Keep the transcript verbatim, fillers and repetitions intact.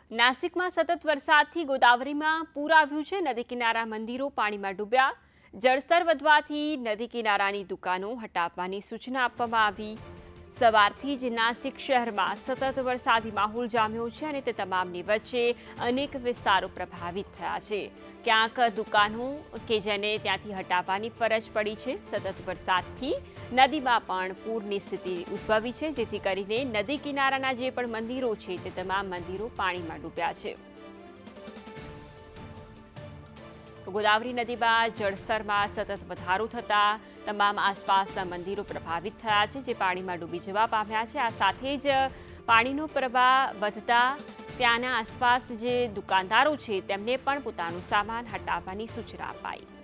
નાસિકમાં સતત વરસાદથી ગોદાવરીમાં પૂર આવ્યું છે। નદી કિનારા મંદિરો પાણીમાં ડૂબ્યા। જળસ્તર વધવાથી નદી કિનારાની દુકાનો હટાવવાની સૂચના આપવામાં આવી। સવારથી જ નાસિક શહેરમાં સતત વરસાદી માહોલ જામ્યો છે અને તે તમામની વચ્ચે અનેક વિસ્તારો પ્રભાવિત થયા છે। ક્યાંક દુકાનો કે જેને ત્યાંથી હટાવવાની ફરજ પડી છે। સતત વરસાદથી નદીમાં પણ પૂરની સ્થિતિ ઉદ્ભવી છે, જેથી કરીને નદી કિનારાના જે પણ મંદિરો છે તે તમામ મંદિરો પાણીમાં ડૂબ્યા છે। ગોદાવરી નદીમાં જળસ્તરમાં સતત વધારો થતા તમામ આસપાસના મંદિરો પ્રભાવિત થયા છે, જે પાણીમાં ડૂબી જવા પામ્યા છે। આ સાથે જ પાણીનો પ્રવાહ વધતા ત્યાંના આસપાસ જે દુકાનદારો છે તેમને પણ પોતાનો સામાન હટાવવાની સૂચના અપાઈ।